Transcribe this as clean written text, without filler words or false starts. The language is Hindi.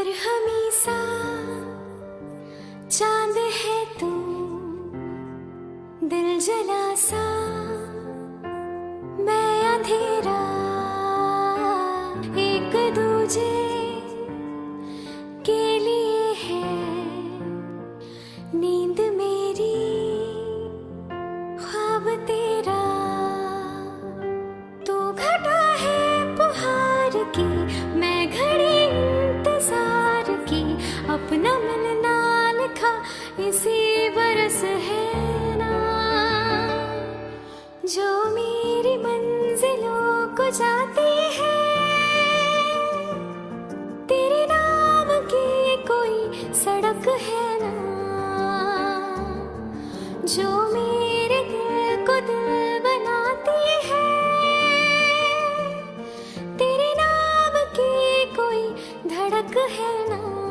बरहमी सा चांद है तू, दिल जला सा मैं अंधेरा, एक दूजे के लिए है नींद मेरी, ख्वाब तेरा। तू घटा है पुहार की, मैं घड़ी इंतजार की, अपना मिलना लिखा इसी बरस है ना, जो मेरी मंजिलों को जाती है। तेरे नाम की कोई सड़क है ना, जो मेरे दिल को दिल बनाती है। तेरे नाम की कोई धड़क है ना।